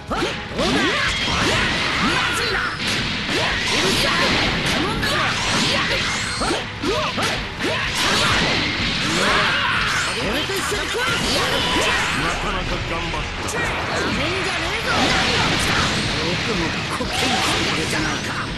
よくもこけに来てくれたな。